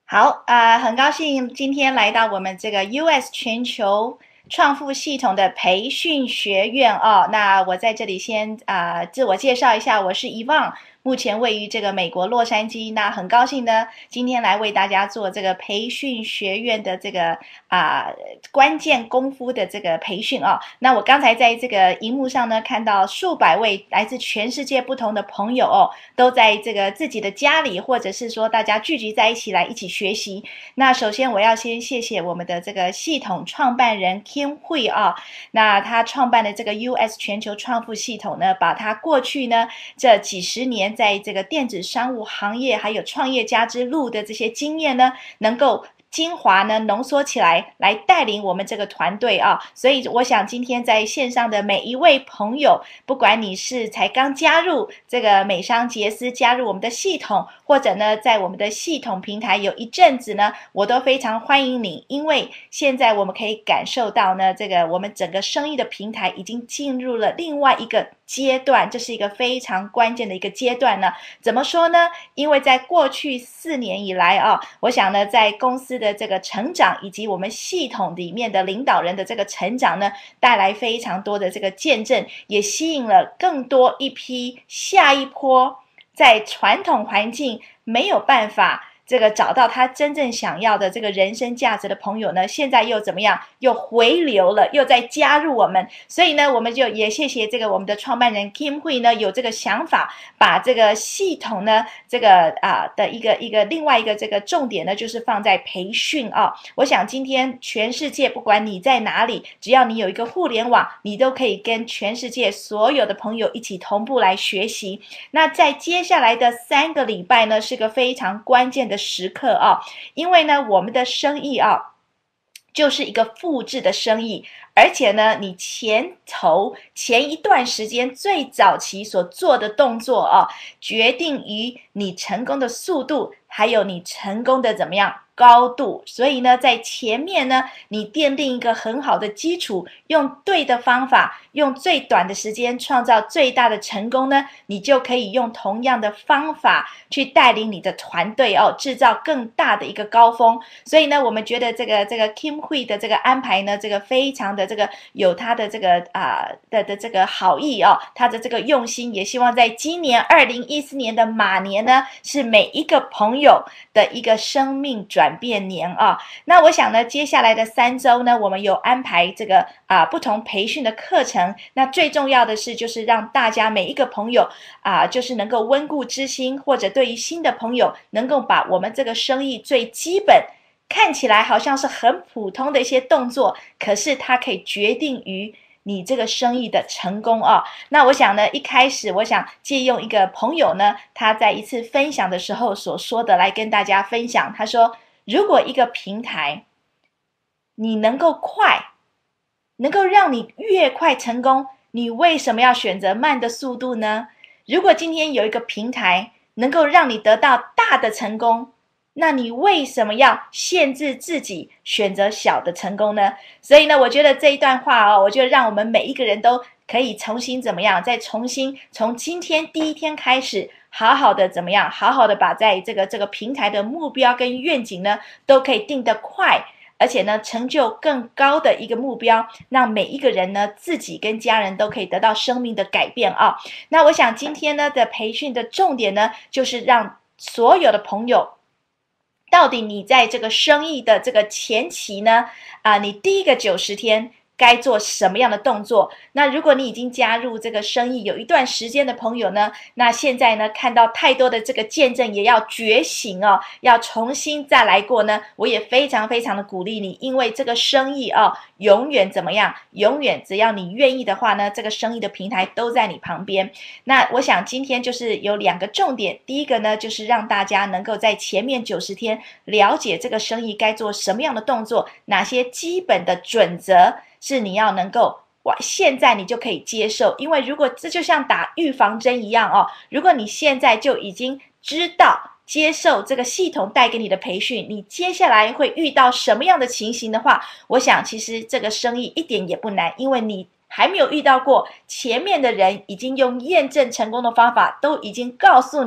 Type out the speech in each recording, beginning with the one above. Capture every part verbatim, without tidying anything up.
好啊、呃很高兴今天来到我们这个 U S 全球创富系统的培训学院哦。那我在这里先啊、呃自我介绍一下，我是 Yvonne，目前位于这个美国洛杉矶。那很高兴呢，今天来为大家做这个培训学院的这个啊、关键功夫的这个培训哦。那我刚才在这个荧幕上呢，看到数百位来自全世界不同的朋友哦，都在这个自己的家里，或者是说大家聚集在一起来一起学习。那首先我要先谢谢我们的这个系统创办人 Kim Hui 啊，那他创办的这个 U S 全球创富系统呢，把他过去呢这几十年在这个电子商务行业还有创业家之路的这些经验呢，能够精华呢浓缩起来，来带领我们这个团队啊。所以我想今天在线上的每一位朋友，不管你是才刚加入这个美商杰斯，加入我们的系统，或者呢在我们的系统平台有一阵子呢，我都非常欢迎你。因为现在我们可以感受到呢，这个我们整个生意的平台已经进入了另外一个阶段，这是一个非常关键的一个阶段呢。怎么说呢？因为在过去四年以来啊，我想呢，在公司的这个成长以及我们系统里面的领导人的这个成长呢，带来非常多的这个见证，也吸引了更多一批下一波在传统环境没有办法这个找到他真正想要的这个人生价值的朋友呢，现在又怎么样？又回流了，又再加入我们。所以呢，我们就也谢谢这个我们的创办人 Kim Hui 呢，有这个想法，把这个系统呢，这个啊的一个一个另外一个这个重点呢，就是放在培训啊。我想今天全世界不管你在哪里，只要你有一个互联网，你都可以跟全世界所有的朋友一起同步来学习。那在接下来的三个礼拜呢，是个非常关键的时刻啊，因为呢，我们的生意啊，就是一个复制的生意，而且呢，你前头前一段时间最早期所做的动作啊，决定于你成功的速度，还有你成功的怎么样高度。所以呢，在前面呢，你奠定一个很好的基础，用对的方法，用最短的时间创造最大的成功呢，你就可以用同样的方法去带领你的团队哦，制造更大的一个高峰。所以呢，我们觉得这个这个 Kim Hui 的这个安排呢，这个非常的这个有他的这个啊、呃、的的这个好意哦，他的这个用心，也希望在今年二零一四年的马年呢，是每一个朋友的一个生命转变年啊。那我想呢，接下来的三周呢，我们有安排这个啊、呃、不同培训的课程。那最重要的是，就是让大家每一个朋友啊、呃，就是能够温故知新，或者对于新的朋友，能够把我们这个生意最基本，看起来好像是很普通的一些动作，可是它可以决定于你这个生意的成功啊。那我想呢，一开始我想借用一个朋友呢，他在一次分享的时候所说的来跟大家分享。他说，如果一个平台你能够快，能够让你越快成功，你为什么要选择慢的速度呢？如果今天有一个平台能够让你得到大的成功，那你为什么要限制自己选择小的成功呢？所以呢，我觉得这一段话哦，我觉得让我们每一个人都可以重新怎么样，再重新从今天第一天开始，好好的怎么样，好好的把在这个这个平台的目标跟愿景呢，都可以定得快，而且呢，成就更高的一个目标，让每一个人呢，自己跟家人都可以得到生命的改变啊。那我想今天呢的培训的重点呢，就是让所有的朋友，到底你在这个生意的这个前期呢，啊、呃，你第一个九十天该做什么样的动作？那如果你已经加入这个生意有一段时间的朋友呢，那现在呢看到太多的这个见证，也要觉醒哦，要重新再来过呢。我也非常非常的鼓励你，因为这个生意哦，永远怎么样？永远只要你愿意的话呢，这个生意的平台都在你旁边。那我想今天就是有两个重点，第一个呢就是让大家能够在前面九十天了解这个生意该做什么样的动作，哪些基本的准则是你要能够现在你就可以接受。因为如果这就像打预防针一样哦，如果你现在就已经知道接受这个系统带给你的培训，你接下来会遇到什么样的情形的话，我想其实这个生意一点也不难，因为你还没有遇到过，前面的人已经用验证成功的方法都已经告诉你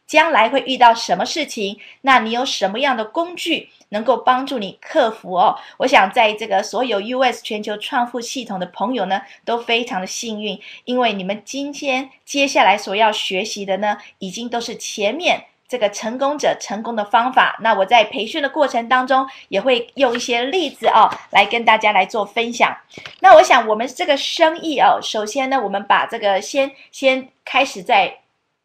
将来会遇到什么事情，那你有什么样的工具能够帮助你克服哦？我想在这个所有 U S 全球创富系统的朋友呢，都非常的幸运，因为你们今天接下来所要学习的呢，已经都是前面这个成功者成功的方法。那我在培训的过程当中，也会用一些例子哦，来跟大家来做分享。那我想我们这个生意哦，首先呢，我们把这个先先开始在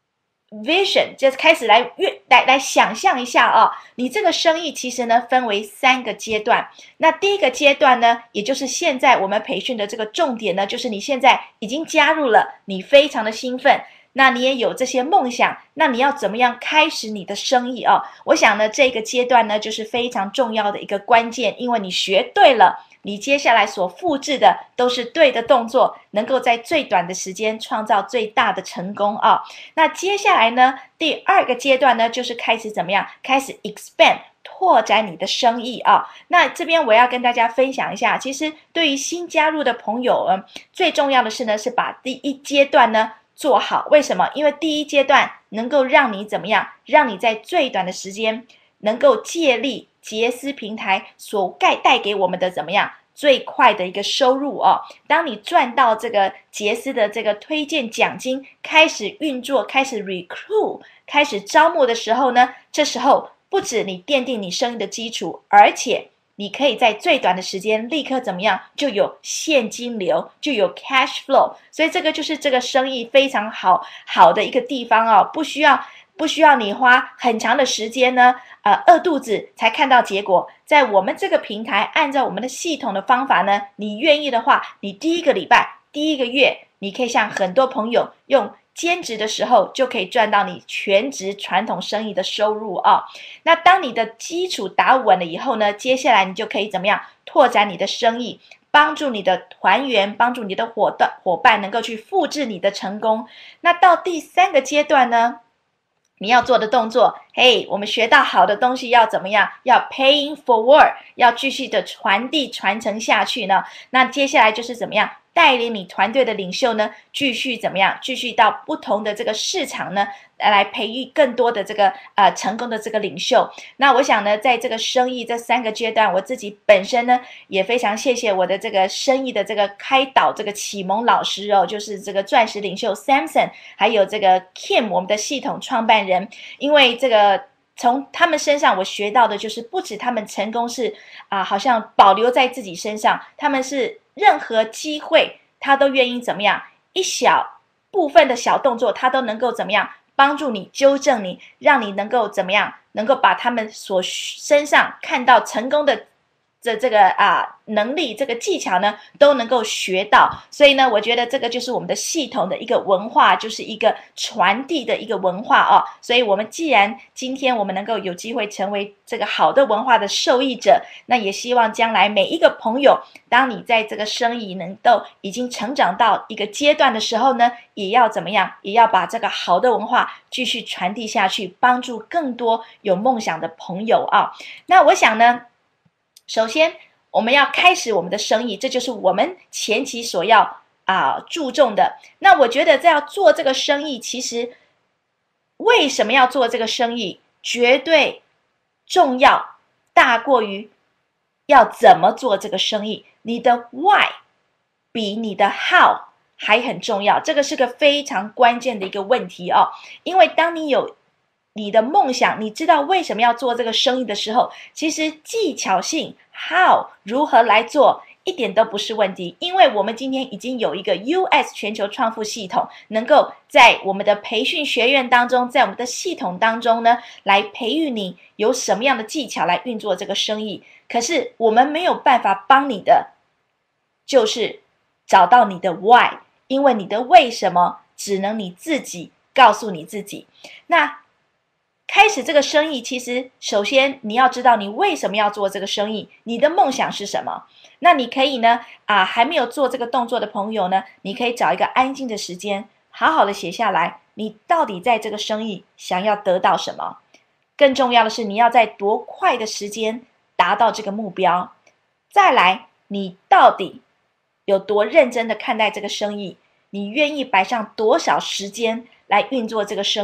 vision 就是开始来来来想象一下啊、哦，你这个生意其实呢分为三个阶段。那第一个阶段呢，也就是现在我们培训的这个重点呢，就是你现在已经加入了，你非常的兴奋，那你也有这些梦想，那你要怎么样开始你的生意哦？我想呢，这个阶段呢就是非常重要的一个关键，因为你学对了。你接下来所复制的都是对的动作，能够在最短的时间创造最大的成功啊！那接下来呢，第二个阶段呢，就是开始怎么样？开始 expand 拓展你的生意啊！那这边我要跟大家分享一下，其实对于新加入的朋友，嗯，最重要的是呢，是把第一阶段呢做好。为什么？因为第一阶段能够让你怎么样？让你在最短的时间能够借力。杰斯平台所带带给我们的怎么样最快的一个收入哦？当你赚到这个杰斯的这个推荐奖金开始运作，开始 recruit， 开始招募的时候呢，这时候不止你奠定你生意的基础，而且你可以在最短的时间立刻怎么样就有现金流，就有 cash flow， 所以这个就是这个生意非常好好的一个地方哦，不需要。不需要你花很长的时间呢，呃，饿肚子才看到结果。在我们这个平台，按照我们的系统的方法呢，你愿意的话，你第一个礼拜、第一个月，你可以像很多朋友用兼职的时候，就可以赚到你全职传统生意的收入啊。那当你的基础打稳了以后呢，接下来你就可以怎么样拓展你的生意？帮助你的团员，帮助你的伙伴伙伴能够去复制你的成功。那到第三个阶段呢？你要做的动作，嘿，我们学到好的东西要怎么样？要 paying forward， 要继续的传递传承下去呢？那接下来就是怎么样带领你团队的领袖呢？继续怎么样？继续到不同的这个市场呢，来培育更多的这个呃成功的这个领袖。那我想呢，在这个生意这三个阶段，我自己本身呢也非常谢谢我的这个生意的这个开导这个启蒙老师哦，就是这个钻石领袖 Samson， 还有这个 Kim 我们的系统创办人，因为这个。从他们身上，我学到的就是，不止他们成功是啊、呃，好像保留在自己身上，他们是任何机会，他都愿意怎么样，一小部分的小动作，他都能够怎么样帮助你、纠正你，让你能够怎么样，能够把他们所身上看到成功的。这这个啊能力这个技巧呢都能够学到，所以呢，我觉得这个就是我们的系统的一个文化，就是一个传递的一个文化哦。所以，我们既然今天我们能够有机会成为这个好的文化的受益者，那也希望将来每一个朋友，当你在这个生意能够已经成长到一个阶段的时候呢，也要怎么样，也要把这个好的文化继续传递下去，帮助更多有梦想的朋友啊。那我想呢。首先，我们要开始我们的生意，这就是我们前期所要啊、呃、注重的。那我觉得，在要做这个生意，其实为什么要做这个生意，绝对重要，大过于要怎么做这个生意。你的 why 比你的 how 还很重要，这个是个非常关键的一个问题哦。因为当你有你的梦想，你知道为什么要做这个生意的时候，其实技巧性 how 如何来做一点都不是问题，因为我们今天已经有一个 U S 全球创富系统，能够在我们的培训学院当中，在我们的系统当中呢，来培育你有什么样的技巧来运作这个生意。可是我们没有办法帮你的，就是找到你的 why， 因为你的为什么只能你自己告诉你自己。那开始这个生意，其实首先你要知道你为什么要做这个生意，你的梦想是什么。那你可以呢，啊，还没有做这个动作的朋友呢，你可以找一个安静的时间，好好的写下来，你到底在这个生意想要得到什么？更重要的是，你要在多快的时间达到这个目标。再来，你到底有多认真的看待这个生意？你愿意摆上多少时间来运作这个生意？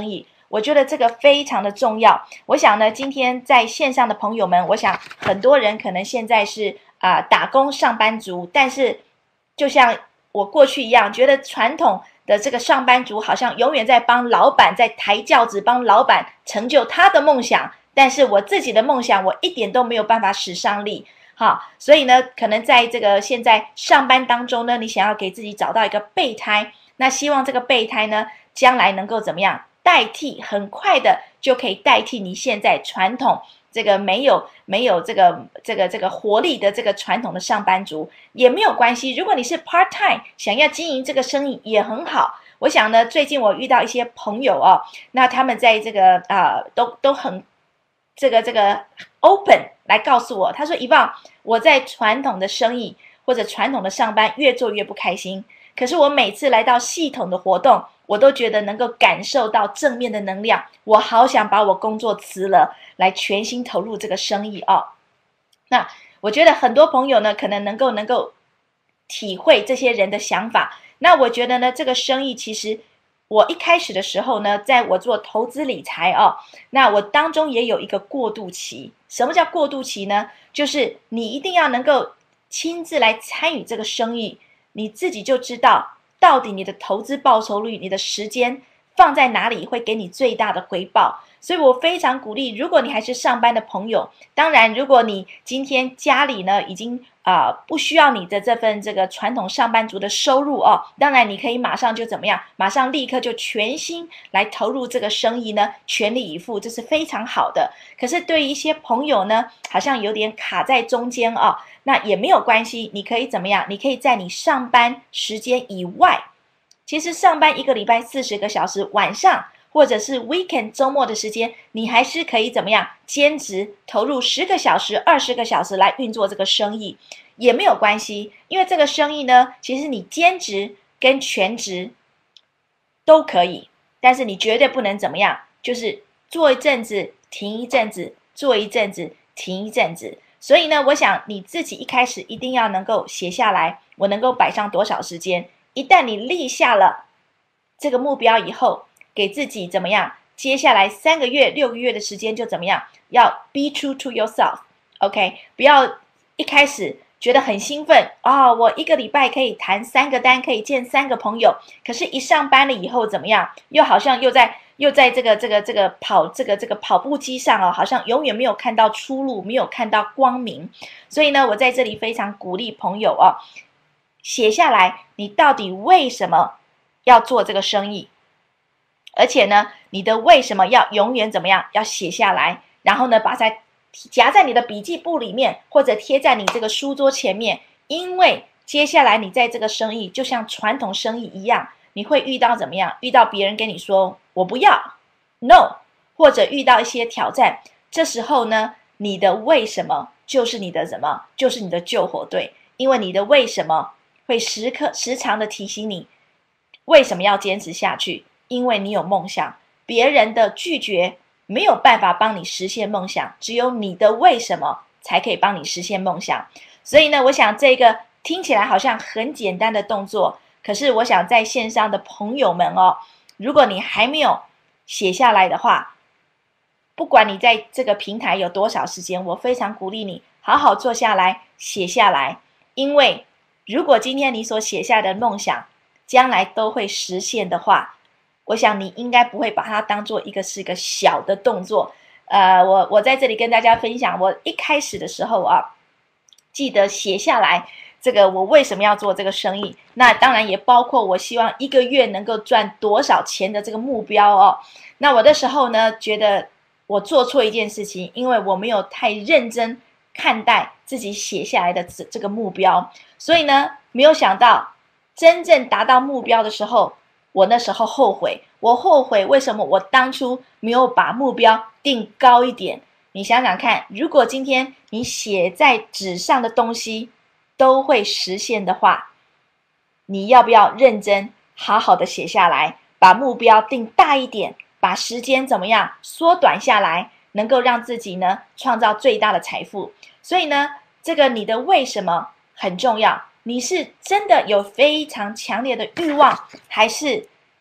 我觉得这个非常的重要。我想呢，今天在线上的朋友们，我想很多人可能现在是啊、呃、打工上班族，但是就像我过去一样，觉得传统的这个上班族好像永远在帮老板在抬轿子，帮老板成就他的梦想，但是我自己的梦想我一点都没有办法使上力。好，所以呢，可能在这个现在上班当中呢，你想要给自己找到一个备胎，那希望这个备胎呢，将来能够怎么样代替，很快的就可以代替你现在传统这个没有没有这个这个这个活力的这个传统的上班族也没有关系。如果你是 part time 想要经营这个生意也很好。我想呢，最近我遇到一些朋友哦，那他们在这个啊、呃、都都很这个这个 open 来告诉我，他说一棒，我在传统的生意或者传统的上班越做越不开心，可是我每次来到系统的活动，我都觉得能够感受到正面的能量，我好想把我工作辞了，来全心投入这个生意哦。那我觉得很多朋友呢，可能能够能够体会这些人的想法。那我觉得呢，这个生意其实我一开始的时候呢，在我做投资理财哦，那我当中也有一个过渡期。什么叫过渡期呢？就是你一定要能够亲自来参与这个生意，你自己就知道到底你的投资报酬率，你的时间放在哪里会给你最大的回报。所以我非常鼓励，如果你还是上班的朋友，当然如果你今天家里呢已经啊、呃、不需要你的这份这个传统上班族的收入哦，当然你可以马上就怎么样，马上立刻就全心来投入这个生意呢，全力以赴，这是非常好的。可是对于一些朋友呢，好像有点卡在中间哦，那也没有关系，你可以怎么样？你可以在你上班时间以外，其实上班一个礼拜四十个小时，晚上或者是 weekend 周末的时间，你还是可以怎么样兼职投入十个小时、二十个小时来运作这个生意，也没有关系，因为这个生意呢，其实你兼职跟全职都可以，但是你绝对不能怎么样，就是做一阵子停一阵子，做一阵子停一阵子。所以呢，我想你自己一开始一定要能够写下来，我能够摆上多少时间。一旦你立下了这个目标以后，给自己怎么样？接下来三个月、六个月的时间就怎么样？要 be true to yourself，OK， 不要一开始觉得很兴奋啊、哦，我一个礼拜可以谈三个单，可以见三个朋友，可是，一上班了以后怎么样？又好像又在又在这个这个这个跑这个这个跑步机上哦，好像永远没有看到出路，没有看到光明。所以呢，我在这里非常鼓励朋友哦，写下来你到底为什么要做这个生意。而且呢，你的为什么要永远怎么样？要写下来，然后呢，把它夹在你的笔记簿里面，或者贴在你这个书桌前面。因为接下来你在这个生意，就像传统生意一样，你会遇到怎么样？遇到别人跟你说我不要 ，no， 或者遇到一些挑战，这时候呢，你的为什么就是你的什么？就是你的救火队。因为你的为什么会时刻时常的提醒你，为什么要坚持下去？因为你有梦想，别人的拒绝没有办法帮你实现梦想，只有你的为什么才可以帮你实现梦想。所以呢，我想这个听起来好像很简单的动作，可是我想在线上的朋友们哦，如果你还没有写下来的话，不管你在这个平台有多少时间，我非常鼓励你好好坐下来写下来，因为如果今天你所写下的梦想将来都会实现的话，我想你应该不会把它当做一个是一个小的动作。呃，我我在这里跟大家分享，我一开始的时候啊，记得写下来这个我为什么要做这个生意。那当然也包括我希望一个月能够赚多少钱的这个目标哦。那我的时候呢，觉得我做错一件事情，因为我没有太认真看待自己写下来的这这个目标，所以呢，没有想到真正达到目标的时候，我那时候后悔，我后悔为什么我当初没有把目标定高一点。你想想看，如果今天你写在纸上的东西都会实现的话，你要不要认真好好的写下来，把目标定大一点，把时间怎么样缩短下来，能够让自己呢创造最大的财富。所以呢，这个你的为什么很重要。你是真的有非常强烈的欲望，还是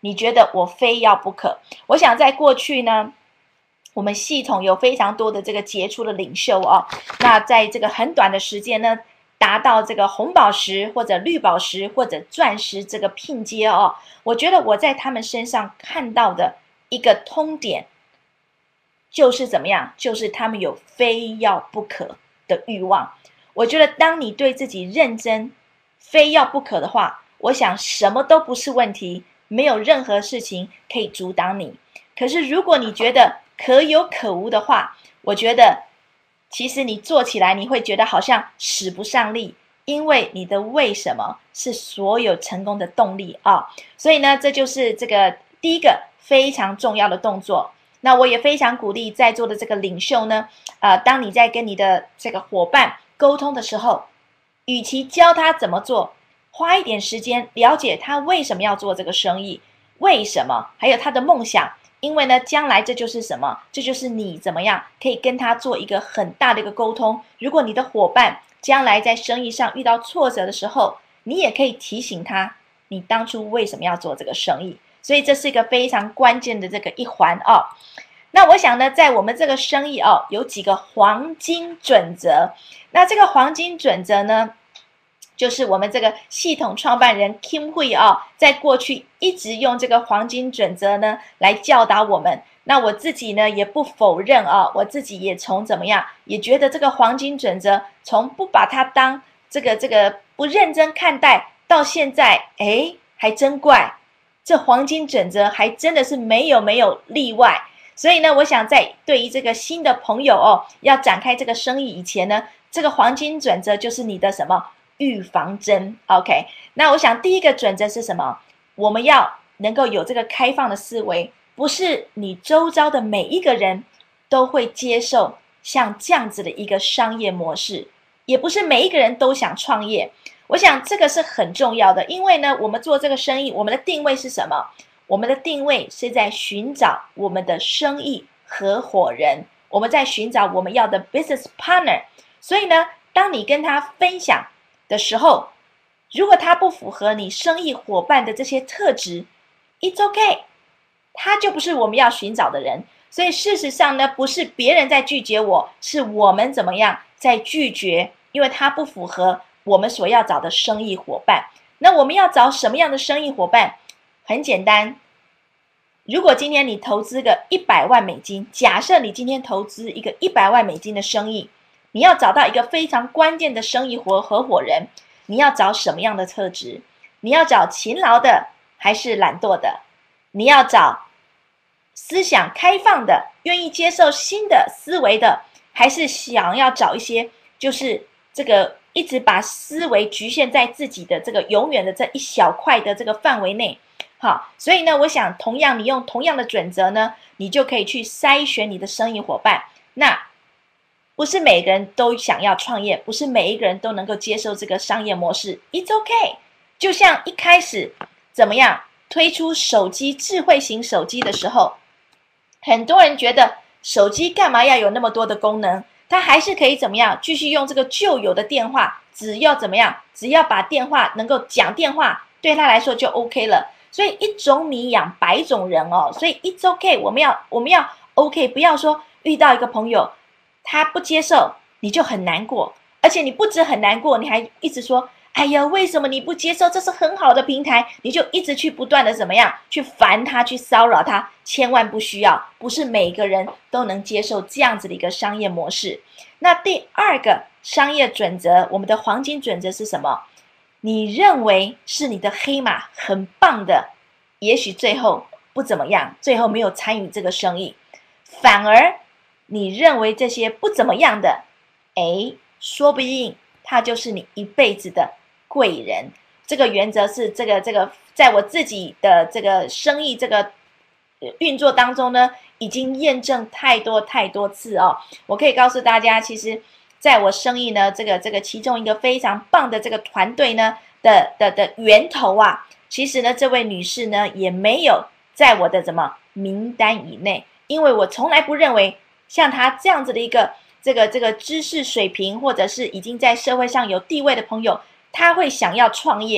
你觉得我非要不可？我想在过去呢，我们系统有非常多的这个杰出的领袖哦，那在这个很短的时间呢，达到这个红宝石或者绿宝石或者钻石这个聘阶哦，我觉得我在他们身上看到的一个通点，就是怎么样？就是他们有非要不可的欲望。我觉得当你对自己认真，非要不可的话，我想什么都不是问题，没有任何事情可以阻挡你。可是如果你觉得可有可无的话，我觉得其实你做起来你会觉得好像使不上力，因为你的为什么是所有成功的动力啊、哦！所以呢，这就是这个第一个非常重要的动作。那我也非常鼓励在座的这个领袖呢，呃，当你在跟你的这个伙伴沟通的时候，与其教他怎么做，花一点时间了解他为什么要做这个生意，为什么，还有他的梦想。因为呢，将来这就是什么？这就是你怎么样可以跟他做一个很大的一个沟通。如果你的伙伴将来在生意上遇到挫折的时候，你也可以提醒他，你当初为什么要做这个生意。所以这是一个非常关键的这个一环哦。那我想呢，在我们这个生意哦，有几个黄金准则。那这个黄金准则呢，就是我们这个系统创办人 Kim Hui 哦，在过去一直用这个黄金准则呢来教导我们。那我自己呢也不否认啊，我自己也从怎么样，也觉得这个黄金准则从不把它当这个这个不认真看待，到现在，哎，还真怪。这黄金准则还真的是没有没有例外，所以呢，我想在对于这个新的朋友哦，要展开这个生意以前呢，这个黄金准则就是你的什么预防针 ？OK， 那我想第一个准则是什么？我们要能够有这个开放的思维，不是你周遭的每一个人都会接受像这样子的一个商业模式，也不是每一个人都想创业。我想这个是很重要的，因为呢，我们做这个生意，我们的定位是什么？我们的定位是在寻找我们的生意合伙人，我们在寻找我们要的 business partner。所以呢，当你跟他分享的时候，如果他不符合你生意伙伴的这些特质 ，it's okay， 他就不是我们要寻找的人。所以事实上呢，不是别人在拒绝我，是我们怎么样在拒绝，因为他不符合我们所要找的生意伙伴。那我们要找什么样的生意伙伴？很简单，如果今天你投资个一百万美金，假设你今天投资一个一百万美金的生意，你要找到一个非常关键的生意合合伙人，你要找什么样的特质？你要找勤劳的还是懒惰的？你要找思想开放的，愿意接受新的思维的，还是想要找一些就是这个一直把思维局限在自己的这个永远的这一小块的这个范围内？好，所以呢，我想同样你用同样的准则呢，你就可以去筛选你的生意伙伴。那不是每个人都想要创业，不是每一个人都能够接受这个商业模式 ，It's okay。就像一开始怎么样推出手机智慧型手机的时候，很多人觉得手机干嘛要有那么多的功能？他还是可以怎么样继续用这个旧有的电话，只要怎么样，只要把电话能够讲电话，对他来说就 OK 了。所以一种米养百种人哦，所以 it's okay， 我们要我们要 OK， 不要说遇到一个朋友他不接受，你就很难过，而且你不止很难过，你还一直说，哎呀，为什么你不接受？这是很好的平台，你就一直去不断的怎么样去烦他，去骚扰他，千万不需要，不是每个人都能接受这样子的一个商业模式。那第二个商业准则，我们的黄金准则是什么？你认为是你的黑马很棒的，也许最后不怎么样，最后没有参与这个生意，反而你认为这些不怎么样的，哎，说不定他就是你一辈子的贵人。这个原则是这个这个，在我自己的这个生意这个运作当中呢，已经验证太多太多次哦。我可以告诉大家，其实在我生意呢，这个这个其中一个非常棒的这个团队呢的的的源头啊，其实呢，这位女士呢也没有在我的什么名单以内，因为我从来不认为像她这样子的一个这个这个知识水平，或者是已经在社会上有地位的朋友，他会想要创业。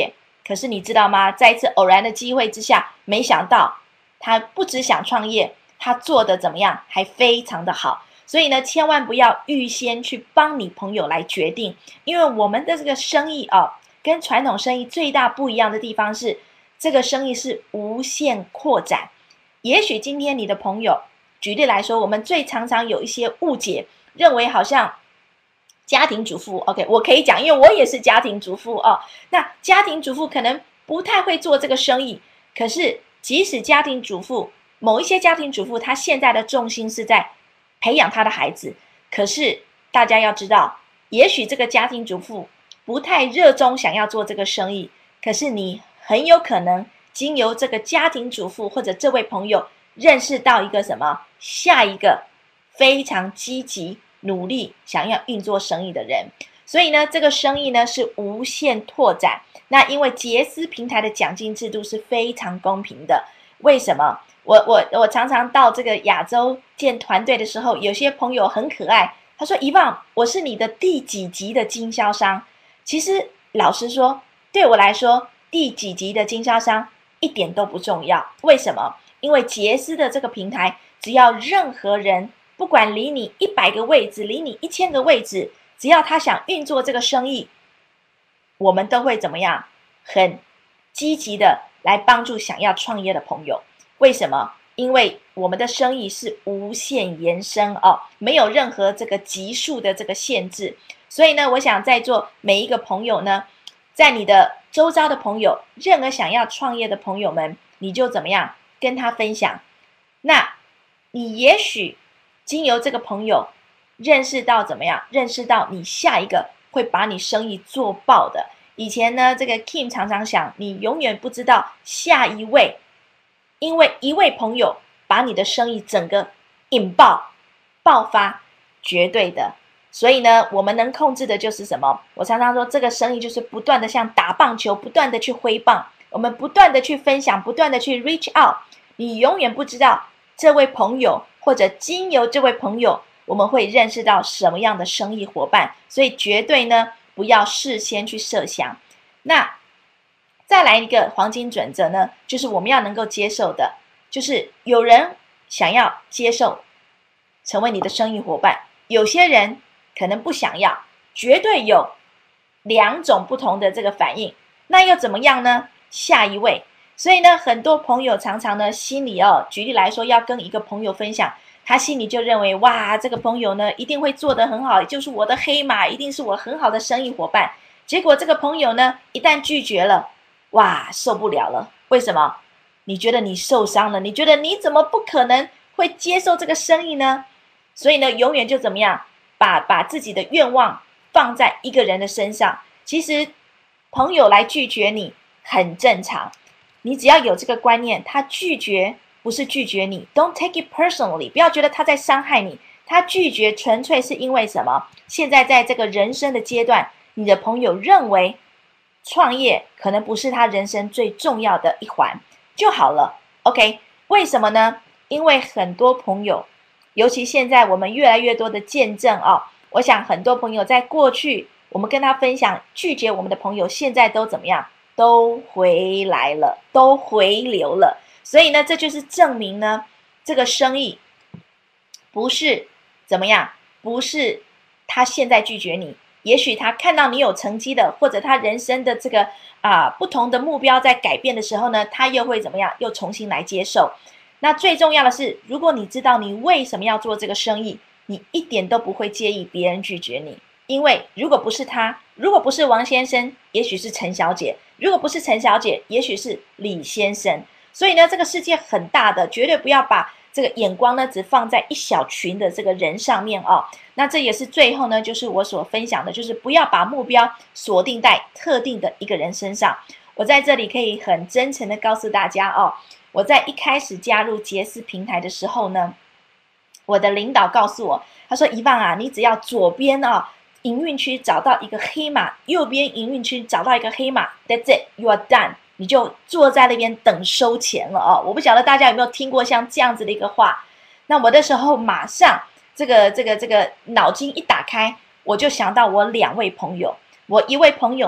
可是你知道吗？在一次偶然的机会之下，没想到他不只想创业，他做的怎么样，还非常的好。所以呢，千万不要预先去帮你朋友来决定，因为我们的这个生意哦，跟传统生意最大不一样的地方是，这个生意是无限扩展。也许今天你的朋友，举例来说，我们最常常有一些误解，认为好像家庭主妇 ，OK， 我可以讲，因为我也是家庭主妇哦。那家庭主妇可能不太会做这个生意，可是即使家庭主妇，某一些家庭主妇，她现在的重心是在培养她的孩子，可是大家要知道，也许这个家庭主妇不太热衷想要做这个生意，可是你很有可能经由这个家庭主妇或者这位朋友认识到一个什么，下一个非常积极努力想要运作生意的人。所以呢，这个生意呢是无限拓展。那因为杰斯平台的奖金制度是非常公平的。为什么？我我我常常到这个亚洲见团队的时候，有些朋友很可爱，他说：“遗忘，我是你的第几级的经销商？”其实老实说，对我来说，第几级的经销商一点都不重要。为什么？因为杰斯的这个平台，只要任何人，不管离你一百个位置，离你一千个位置，只要他想运作这个生意，我们都会怎么样？很积极的来帮助想要创业的朋友。为什么？因为我们的生意是无限延伸哦，没有任何这个级数的这个限制。所以呢，我想在座每一个朋友呢，在你的周遭的朋友，任何想要创业的朋友们，你就怎么样跟他分享。那你也许经由这个朋友认识到怎么样，认识到你下一个会把你生意做爆的。以前呢，这个 Kim 常常想，你永远不知道下一位，因为一位朋友把你的生意整个引爆爆发，绝对的。所以呢，我们能控制的就是什么？我常常说，这个生意就是不断的像打棒球，不断的去挥棒，我们不断的去分享，不断的去 reach out。你永远不知道这位朋友或者经由这位朋友，我们会认识到什么样的生意伙伴。所以绝对呢，不要事先去设想。那再来一个黄金准则呢，就是我们要能够接受的，就是有人想要接受成为你的生意伙伴，有些人可能不想要，绝对有两种不同的这个反应。那又怎么样呢？下一位。所以呢，很多朋友常常呢，心里哦，举例来说，要跟一个朋友分享，他心里就认为，哇，这个朋友呢，一定会做得很好，就是我的黑马，一定是我很好的生意伙伴。结果这个朋友呢，一旦拒绝了，哇，受不了了。为什么？你觉得你受伤了？你觉得你怎么不可能会接受这个生意呢？所以呢，永远就怎么样，把把自己的愿望放在一个人的身上。其实，朋友来拒绝你很正常。你只要有这个观念，他拒绝不是拒绝你 ，Don't take it personally， 不要觉得他在伤害你。他拒绝纯粹是因为什么？现在在这个人生的阶段，你的朋友认为创业可能不是他人生最重要的一环就好了。OK， 为什么呢？因为很多朋友，尤其现在我们越来越多的见证哦，我想很多朋友在过去我们跟他分享拒绝我们的朋友，现在都怎么样？都回来了，都回流了。所以呢，这就是证明呢，这个生意不是怎么样，不是他现在拒绝你，也许他看到你有成绩的，或者他人生的这个啊、呃、不同的目标在改变的时候呢，他又会怎么样，又重新来接受。那最重要的是，如果你知道你为什么要做这个生意，你一点都不会介意别人拒绝你。因为如果不是他，如果不是王先生，也许是陈小姐；如果不是陈小姐，也许是李先生。所以呢，这个世界很大的，绝对不要把这个眼光呢只放在一小群的这个人上面哦。那这也是最后呢，就是我所分享的，就是不要把目标锁定在特定的一个人身上。我在这里可以很真诚的告诉大家哦，我在一开始加入杰斯平台的时候呢，我的领导告诉我，他说：“遗忘啊，你只要左边啊、哦。”营运区找到一个黑马，右边营运区找到一个黑马 ，That's it, you are done， 你就坐在那边等收钱了哦。我不晓得大家有没有听过像这样子的一个话。那我的时候马上这个这个这个脑筋一打开，我就想到我两位朋友。我一位朋友呢，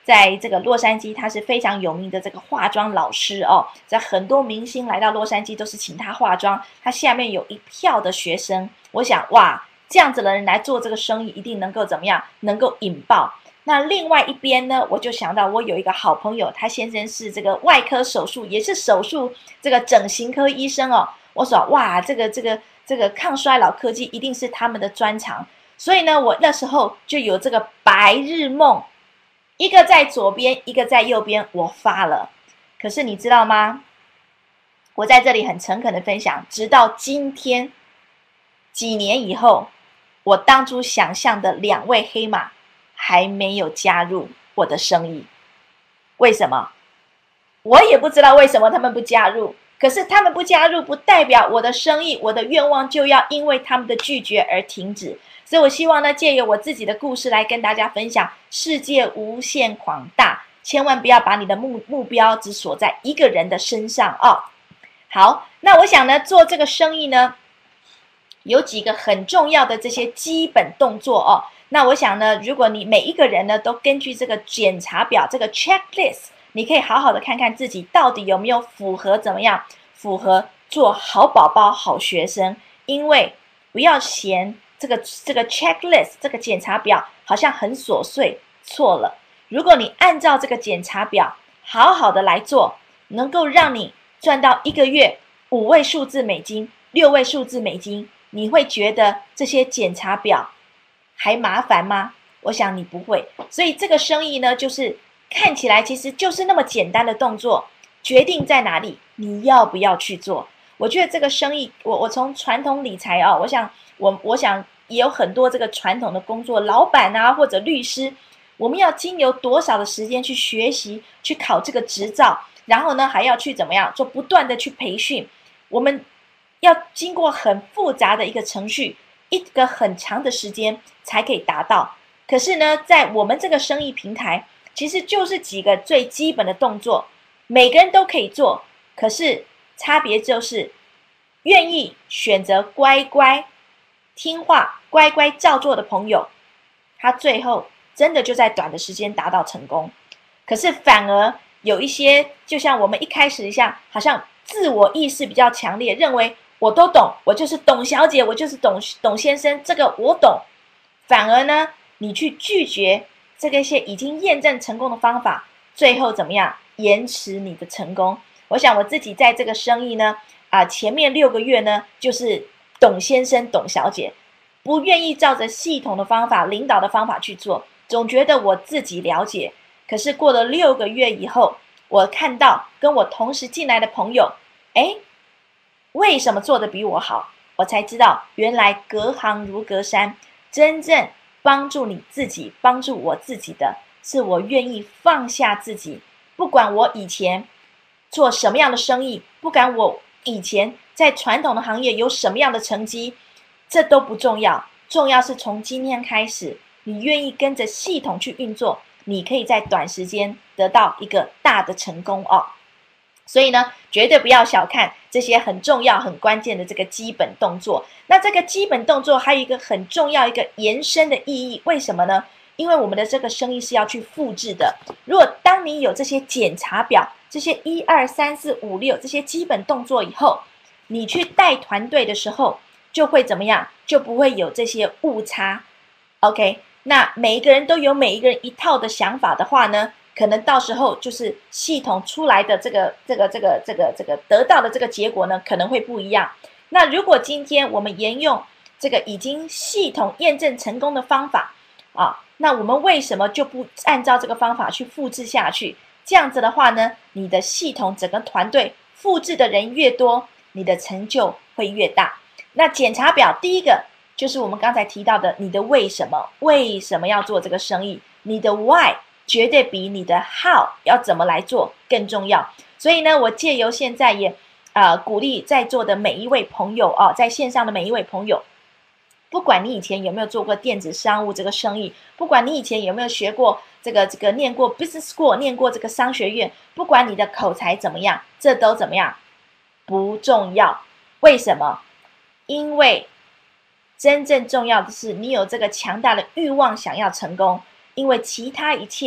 在这个洛杉矶，他是非常有名的这个化妆老师哦，在很多明星来到洛杉矶都是请他化妆，他下面有一票的学生。我想，哇，这样子的人来做这个生意，一定能够怎么样？能够引爆。那另外一边呢，我就想到我有一个好朋友，他先生是这个外科手术，也是手术这个整形科医生哦。我说，哇，这个这个这个抗衰老科技一定是他们的专长。所以呢，我那时候就有这个白日梦。一个在左边，一个在右边，我发了。可是你知道吗？我在这里很诚恳的分享，直到今天，几年以后，我当初想象的两位黑马还没有加入我的生意。为什么？我也不知道为什么他们不加入。可是他们不加入，不代表我的生意、我的愿望就要因为他们的拒绝而停止。所以我希望呢，借由我自己的故事来跟大家分享，世界无限广大，千万不要把你的目目标只锁在一个人的身上哦。好，那我想呢，做这个生意呢，有几个很重要的这些基本动作哦。那我想呢，如果你每一个人呢都根据这个检查表，这个 checklist， 你可以好好的看看自己到底有没有符合怎么样，符合做好宝宝、好学生。因为不要嫌。这个这个 checklist 这个检查表好像很琐碎，错了。如果你按照这个检查表好好的来做，能够让你赚到一个月五位数字美金、六位数字美金，你会觉得这些检查表还麻烦吗？我想你不会。所以这个生意呢，就是看起来其实就是那么简单的动作，决定在哪里，你要不要去做？我觉得这个生意，我我从传统理财哦，我想。我我想也有很多这个传统的工作，老板啊或者律师，我们要经由多少的时间去学习，去考这个执照，然后呢还要去怎么样做不断的去培训，我们要经过很复杂的一个程序，一个很长的时间才可以达到。可是呢，在我们这个生意平台，其实就是几个最基本的动作，每个人都可以做，可是差别就是愿意选择乖乖。听话、乖乖照做的朋友，他最后真的就在短的时间达到成功。可是反而有一些，就像我们一开始一样，好像自我意识比较强烈，认为我都懂，我就是董小姐，我就是董董先生，这个我懂。反而呢，你去拒绝这个些已经验证成功的方法，最后怎么样？延迟你的成功。我想我自己在这个生意呢，啊、呃，前面六个月呢，就是。董先生、董小姐不愿意照着系统的方法、领导的方法去做，总觉得我自己了解。可是过了六个月以后，我看到跟我同时进来的朋友，哎，为什么做得比我好？我才知道，原来隔行如隔山，真正帮助你自己、帮助我自己的，是我愿意放下自己，不管我以前做什么样的生意，不管我以前。在传统的行业有什么样的成绩，这都不重要，重要是从今天开始，你愿意跟着系统去运作，你可以在短时间得到一个大的成功哦。所以呢，绝对不要小看这些很重要、很关键的这个基本动作。那这个基本动作还有一个很重要、一个延伸的意义，为什么呢？因为我们的这个生意是要去复制的。如果当你有这些检查表、这些一二三四五六这些基本动作以后，你去带团队的时候，就会怎么样？就不会有这些误差。OK， 那每一个人都有每一个人一套的想法的话呢，可能到时候就是系统出来的这个这个这个这个这个得到的这个结果呢，可能会不一样。那如果今天我们沿用这个已经系统验证成功的方法啊，那我们为什么就不按照这个方法去复制下去？这样子的话呢，你的系统整个团队复制的人越多，你的成就会越大。那检查表第一个就是我们刚才提到的，你的为什么，为什么要做这个生意？你的 why 绝对比你的 how 要怎么来做更重要。所以呢，我借由现在也呃鼓励在座的每一位朋友哦，在线上的每一位朋友，不管你以前有没有做过电子商务这个生意，不管你以前有没有学过这个这个念过 business school， 念过这个商学院，不管你的口才怎么样，这都怎么样？不重要。为什么？因为真正重要的是你有这个强大的欲望想要成功，因为其他一切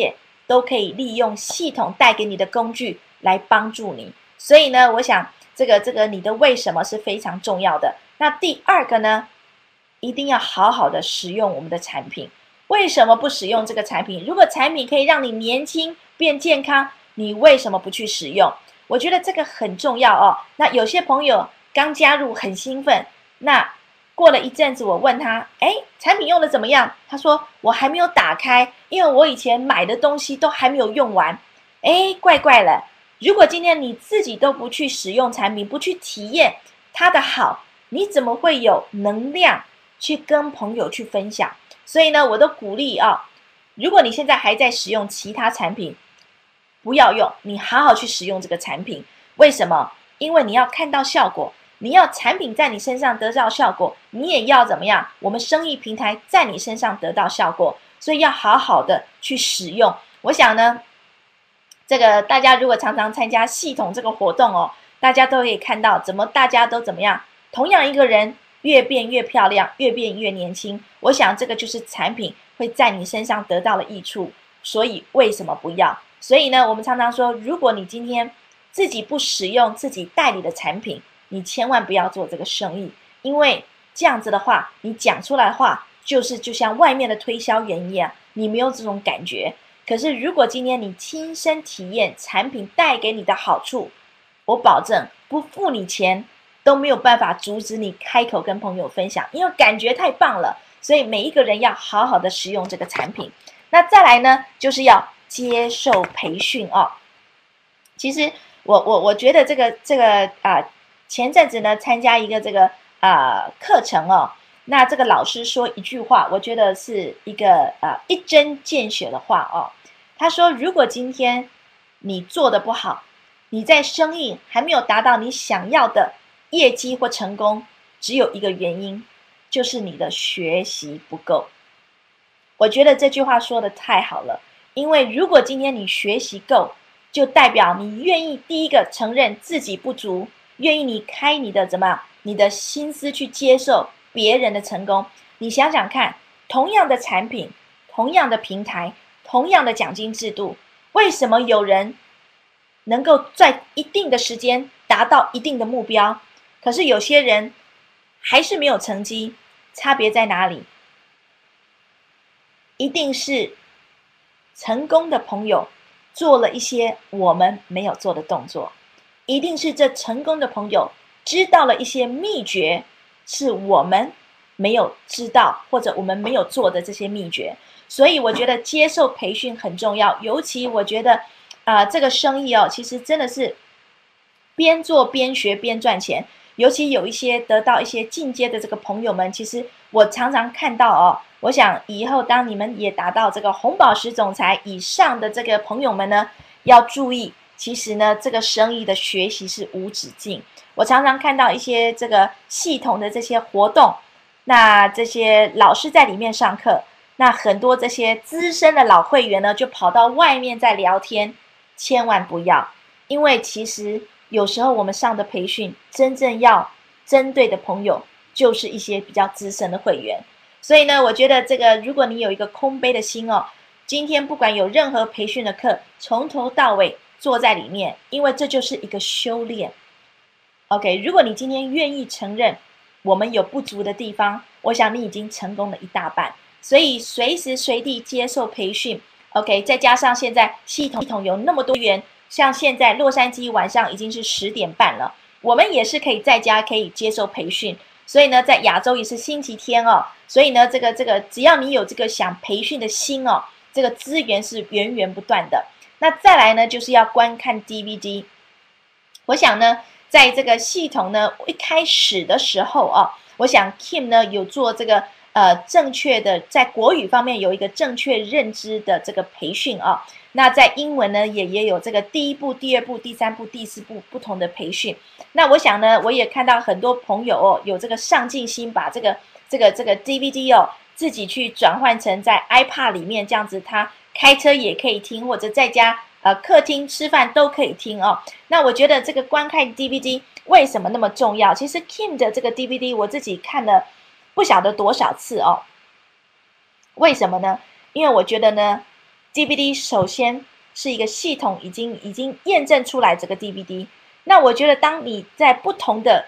都可以利用系统带给你的工具来帮助你。所以呢，我想这个这个你的为什么是非常重要的。那第二个呢，一定要好好的使用我们的产品。为什么不使用这个产品？如果产品可以让你年轻变健康，你为什么不去使用？我觉得这个很重要哦。那有些朋友刚加入很兴奋，那过了一阵子我问他，哎，产品用的怎么样？他说我还没有打开，因为我以前买的东西都还没有用完。哎，怪怪了。如果今天你自己都不去使用产品，不去体验它的好，你怎么会有能量去跟朋友去分享？所以呢，我都鼓励啊，如果你现在还在使用其他产品，不要用，你好好去使用这个产品。为什么？因为你要看到效果，你要产品在你身上得到效果，你也要怎么样？我们生意平台在你身上得到效果，所以要好好的去使用。我想呢，这个大家如果常常参加系统这个活动哦，大家都可以看到怎么大家都怎么样，同样一个人越变越漂亮，越变越年轻。我想这个就是产品会在你身上得到的益处，所以为什么不要？所以呢，我们常常说，如果你今天自己不使用自己代理的产品，你千万不要做这个生意，因为这样子的话，你讲出来的话就是就像外面的推销员一样，你没有这种感觉。可是如果今天你亲身体验产品带给你的好处，我保证不付你钱都没有办法阻止你开口跟朋友分享，因为感觉太棒了。所以每一个人要好好的使用这个产品。那再来呢，就是要接受培训哦。其实我我我觉得这个这个啊、呃，前阵子呢参加一个这个啊、呃、课程哦，那这个老师说一句话，我觉得是一个啊、呃、一针见血的话哦。他说，如果今天你做的不好，你在生意还没有达到你想要的业绩或成功，只有一个原因，就是你的学习不够。我觉得这句话说的太好了，因为如果今天你学习够，就代表你愿意第一个承认自己不足，愿意你开你的怎么你的心思去接受别人的成功。你想想看，同样的产品，同样的平台，同样的奖金制度，为什么有人能够在一定的时间达到一定的目标，可是有些人还是没有成绩？差别在哪里？一定是成功的朋友做了一些我们没有做的动作，一定是这成功的朋友知道了一些秘诀，是我们没有知道或者我们没有做的这些秘诀。所以我觉得接受培训很重要，尤其我觉得啊、呃，这个生意哦，其实真的是边做边学边赚钱。尤其有一些得到一些进阶的这个朋友们，其实我常常看到哦，我想以后当你们也达到这个红宝石总裁以上的这个朋友们呢，要注意，其实呢，这个生意的学习是无止境。我常常看到一些这个系统的这些活动，那这些老师在里面上课，那很多这些资深的老会员呢，就跑到外面在聊天，千万不要，因为其实有时候我们上的培训，真正要针对的朋友，就是一些比较资深的会员。所以呢，我觉得这个，如果你有一个空杯的心哦，今天不管有任何培训的课，从头到尾坐在里面，因为这就是一个修炼。OK， 如果你今天愿意承认我们有不足的地方，我想你已经成功了一大半。所以随时随地接受培训 ，OK， 再加上现在系统系统有那么多元。像现在洛杉矶晚上已经是十点半了，我们也是可以在家可以接受培训，所以呢，在亚洲也是星期天哦，所以呢，这个这个只要你有这个想培训的心哦，这个资源是源源不断的。那再来呢，就是要观看 D V D。我想呢，在这个系统呢一开始的时候啊，我想 Kim 呢有做这个呃正确的在国语方面有一个正确认知的这个培训啊。那在英文呢，也也有这个第一步、第二步、第三步、第四步不同的培训。那我想呢，我也看到很多朋友哦，有这个上进心，把这个这个这个 D V D 哦，自己去转换成在 iPad 里面，这样子他开车也可以听，或者在家呃客厅吃饭都可以听哦。那我觉得这个观看 D V D 为什么那么重要？其实 Kim 的这个 D V D 我自己看了不晓得多少次哦。为什么呢？因为我觉得呢。 D V D 首先是一个系统已经已经验证出来这个 D V D。那我觉得当你在不同的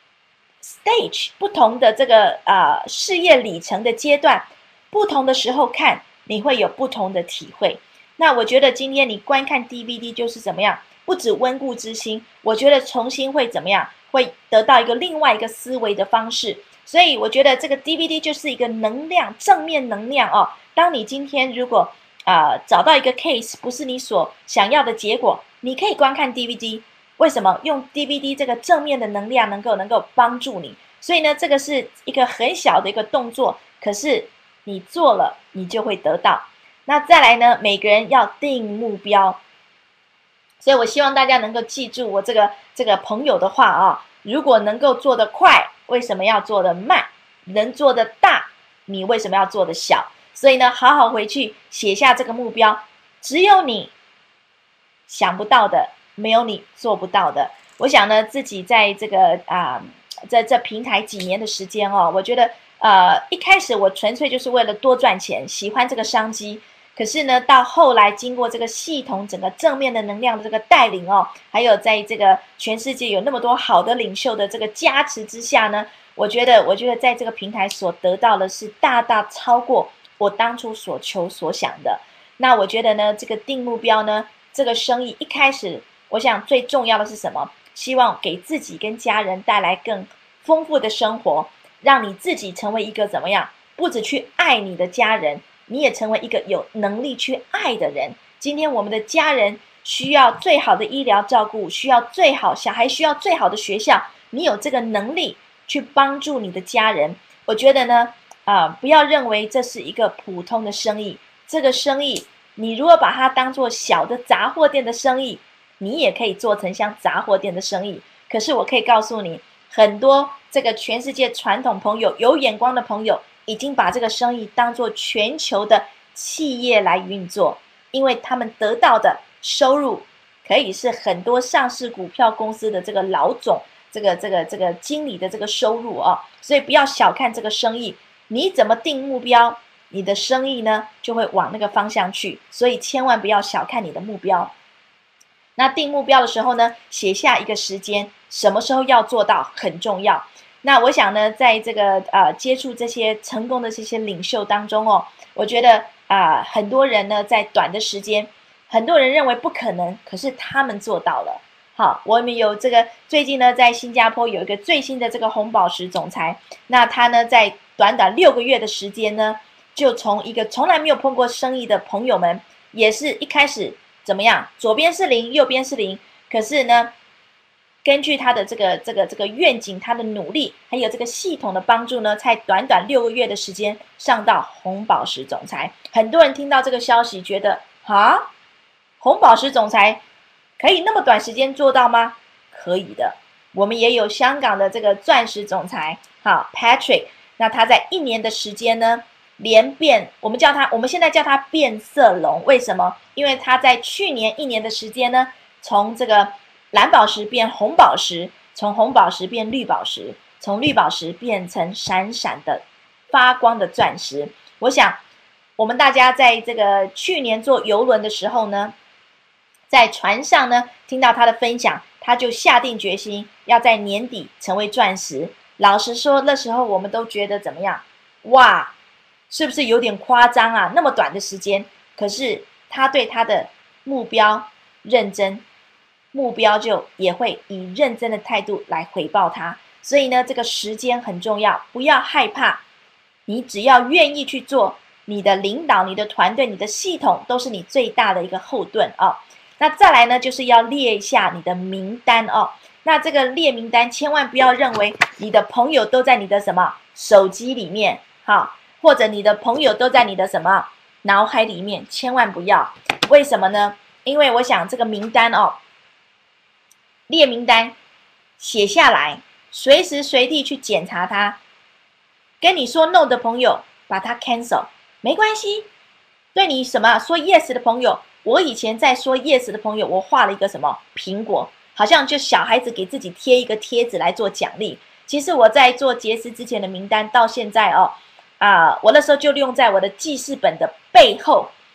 stage 不同的这个呃事业里程的阶段，不同的时候看，你会有不同的体会。那我觉得今天你观看 D V D 就是怎么样，不止温故知新，我觉得重新会怎么样，会得到一个另外一个思维的方式。所以我觉得这个 D V D 就是一个能量，正面能量哦。当你今天如果呃找到一个 case 不是你所想要的结果，你可以观看 D V D。为什么用 D V D 这个正面的能量能够能够帮助你？所以呢，这个是一个很小的一个动作，可是你做了，你就会得到。那再来呢，每个人要定目标。所以我希望大家能够记住我这个这个朋友的话啊，如果能够做得快，为什么要做得慢？能做得大，你为什么要做得小？所以呢，好好回去写下这个目标。只有你想不到的，没有你做不到的。我想呢，自己在这个啊、呃，在这平台几年的时间哦，我觉得呃，一开始我纯粹就是为了多赚钱，喜欢这个商机。可是呢，到后来经过这个系统整个正面的能量的这个带领哦，还有在这个全世界有那么多好的领袖的这个加持之下呢，我觉得，我觉得在这个平台所得到的是大大超过我当初所求所想的。那我觉得呢，这个定目标呢，这个生意一开始，我想最重要的是什么？希望给自己跟家人带来更丰富的生活，让你自己成为一个怎么样？不只去爱你的家人。你也成为一个有能力去爱的人。今天我们的家人需要最好的医疗照顾，需要最好小孩需要最好的学校，你有这个能力去帮助你的家人。我觉得呢，啊、呃，不要认为这是一个普通的生意，这个生意你如果把它当做小的杂货店的生意，你也可以做成像杂货店的生意。可是我可以告诉你，很多这个全世界传统朋友、有眼光的朋友，已经把这个生意当作全球的企业来运作，因为他们得到的收入可以是很多上市股票公司的这个老总、这个这个这个经理的这个收入哦。所以不要小看这个生意，你怎么定目标，你的生意呢就会往那个方向去。所以千万不要小看你的目标。那定目标的时候呢，写下一个时间，什么时候要做到很重要。那我想呢，在这个呃接触这些成功的这些领袖当中哦，我觉得啊、呃，很多人呢在短的时间，很多人认为不可能，可是他们做到了。好，我们有这个最近呢，在新加坡有一个最新的这个红宝石总裁，那他呢在短短六个月的时间呢，就从一个从来没有碰过生意的朋友们，也是一开始怎么样，左边是零，右边是零，可是呢，根据他的这个这个这个愿景，他的努力，还有这个系统的帮助呢，才短短六个月的时间上到红宝石总裁。很多人听到这个消息，觉得啊，红宝石总裁可以那么短时间做到吗？可以的。我们也有香港的这个钻石总裁，好 Patrick， 那他在一年的时间呢，连变，我们叫他，我们现在叫他变色龙。为什么？因为他在去年一年的时间呢，从这个蓝宝石变红宝石，从红宝石变绿宝石，从绿宝石变成闪闪的发光的钻石。我想我们大家在这个去年坐邮轮的时候呢，在船上呢听到他的分享，他就下定决心要在年底成为钻石。老实说，那时候我们都觉得怎么样？哇，是不是有点夸张啊？那么短的时间，可是他对他的目标认真，目标就也会以认真的态度来回报他。所以呢，这个时间很重要，不要害怕，你只要愿意去做，你的领导、你的团队、你的系统都是你最大的一个后盾哦。那再来呢，就是要列一下你的名单哦。那这个列名单，千万不要认为你的朋友都在你的什么手机里面，好，或者你的朋友都在你的什么脑海里面，千万不要。为什么呢？因为我想这个名单哦，列名单写下来，随时随地去检查它。跟你说 no 的朋友，把它 cancel， 没关系。对你什么说 yes 的朋友，我以前在说 yes 的朋友，我画了一个什么苹果，好像就小孩子给自己贴一个贴纸来做奖励。其实我在做杰斯之前的名单，到现在哦，啊、呃，我那时候就用在我的记事本的背后，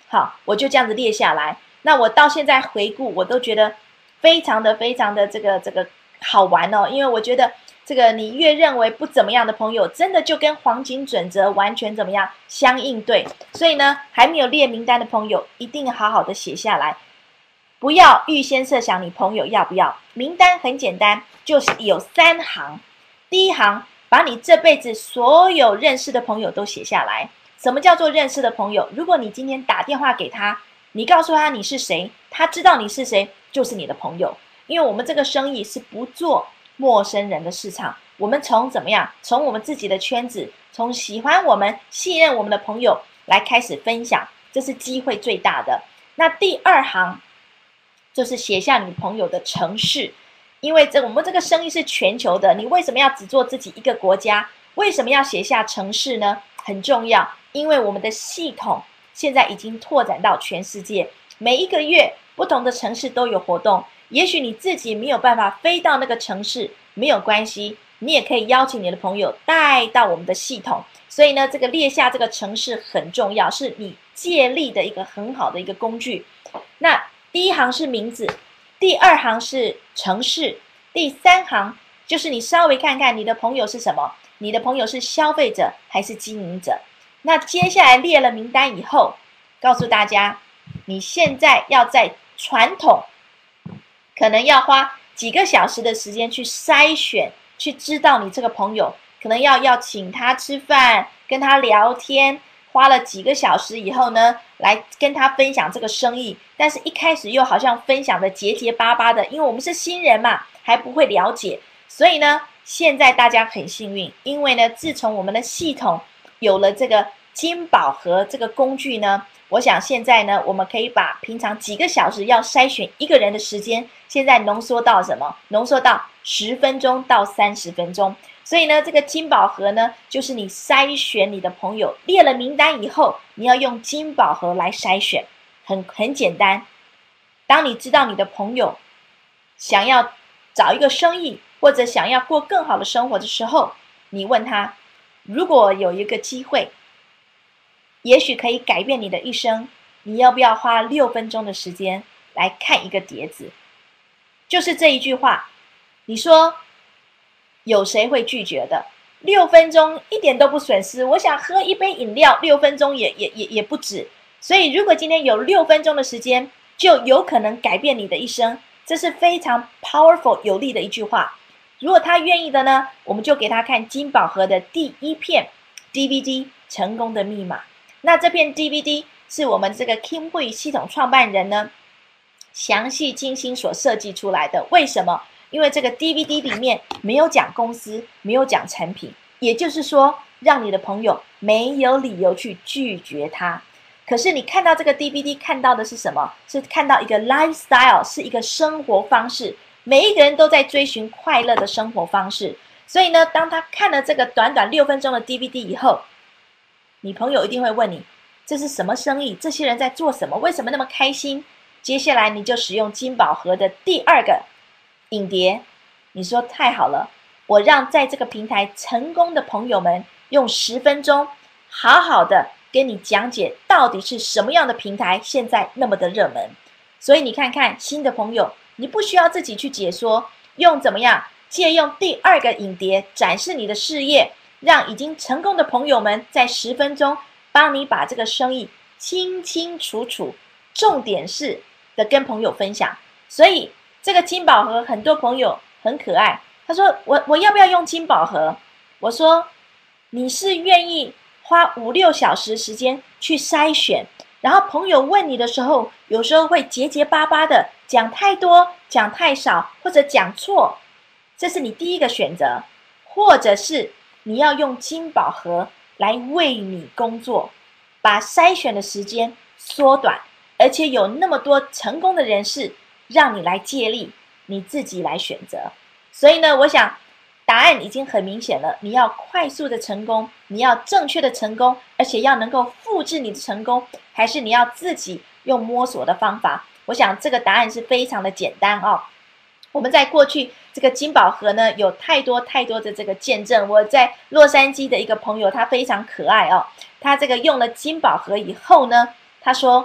好，我就这样子列下来。那我到现在回顾，我都觉得非常的非常的这个这个好玩哦，因为我觉得这个你越认为不怎么样的朋友，真的就跟黄金准则完全怎么样相应对。所以呢，还没有列名单的朋友，一定好好的写下来，不要预先设想你朋友要不要。名单很简单，就是有三行。第一行，把你这辈子所有认识的朋友都写下来。什么叫做认识的朋友？如果你今天打电话给他，你告诉他你是谁，他知道你是谁，就是你的朋友。因为我们这个生意是不做陌生人的市场，我们从怎么样，从我们自己的圈子，从喜欢我们、信任我们的朋友来开始分享，这是机会最大的。那第二行就是写下你朋友的城市，因为这我们这个生意是全球的，你为什么要只做自己一个国家？为什么要写下城市呢？很重要，因为我们的系统现在已经拓展到全世界，每一个月不同的城市都有活动。也许你自己没有办法飞到那个城市，没有关系，你也可以邀请你的朋友带到我们的系统。所以呢，这个列下这个城市很重要，是你借力的一个很好的一个工具。那第一行是名字，第二行是城市，第三行就是你稍微看看你的朋友是什么，你的朋友是消费者还是经营者。那接下来列了名单以后，告诉大家，你现在要在传统可能要花几个小时的时间去筛选，去知道你这个朋友，可能要要请他吃饭，跟他聊天，花了几个小时以后呢，来跟他分享这个生意。但是一开始又好像分享的结结巴巴的，因为我们是新人嘛，还不会了解。所以呢，现在大家很幸运，因为呢，自从我们的系统有了这个金宝盒这个工具呢，我想现在呢，我们可以把平常几个小时要筛选一个人的时间，现在浓缩到什么？浓缩到十分钟到三十分钟。所以呢，这个金宝盒呢，就是你筛选你的朋友，列了名单以后，你要用金宝盒来筛选，很很简单。当你知道你的朋友想要找一个生意，或者想要过更好的生活的时候，你问他，如果有一个机会，也许可以改变你的一生，你要不要花六分钟的时间来看一个碟子？就是这一句话，你说有谁会拒绝的？六分钟一点都不损失，我想喝一杯饮料，六分钟也也也也不止。所以如果今天有六分钟的时间，就有可能改变你的一生，这是非常 powerful 有力的一句话。如果他愿意的呢，我们就给他看金宝盒的第一片 D V D 成功的密码。那这片 D V D 是我们这个 Kim Hui 系统创办人呢详细精心所设计出来的。为什么？因为这个 D V D 里面没有讲公司，没有讲产品，也就是说，让你的朋友没有理由去拒绝他。可是你看到这个 D V D 看到的是什么？是看到一个 lifestyle， 是一个生活方式。每一个人都在追寻快乐的生活方式。所以呢，当他看了这个短短六分钟的 D V D 以后，你朋友一定会问你，这是什么生意？这些人在做什么？为什么那么开心？接下来你就使用金宝盒的第二个影碟，你说太好了，我让在这个平台成功的朋友们用十分钟好好的跟你讲解到底是什么样的平台现在那么的热门。所以你看看新的朋友，你不需要自己去解说，用怎么样借用第二个影碟展示你的事业，让已经成功的朋友们在十分钟帮你把这个生意清清楚楚，重点是的跟朋友分享。所以这个金宝盒很多朋友很可爱，他说我我要不要用金宝盒？我说你是愿意花五六小时时间去筛选，然后朋友问你的时候，有时候会结结巴巴的讲太多，讲太少，或者讲错，这是你第一个选择。或者是你要用金宝盒来为你工作，把筛选的时间缩短，而且有那么多成功的人士让你来借力，你自己来选择。所以呢，我想答案已经很明显了，你要快速的成功，你要正确的成功，而且要能够复制你的成功，还是你要自己用摸索的方法？我想这个答案是非常的简单哦。我们在过去这个金宝盒呢，有太多太多的这个见证。我在洛杉矶的一个朋友，他非常可爱哦。他这个用了金宝盒以后呢，他说